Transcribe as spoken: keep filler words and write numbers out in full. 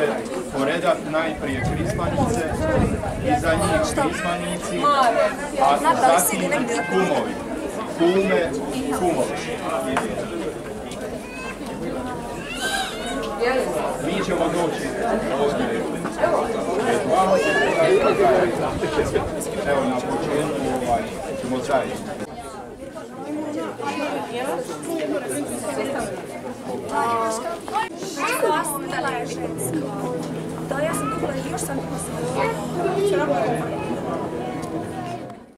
će poredati najprije krismanice, iza njih krismanici, a zatim kumovi. Kume, kumovi. Mi ćemo doći ovdje. Evo na početku ovaj, ćemo zajedno. Da, ja sam dupla i još sam